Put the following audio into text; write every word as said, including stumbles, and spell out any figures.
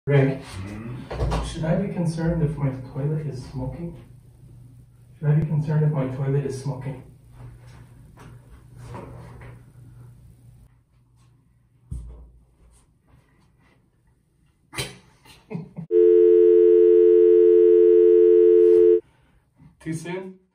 Rick, should I be concerned if my toilet is smoking? Should I be concerned if my toilet is smoking? Too soon?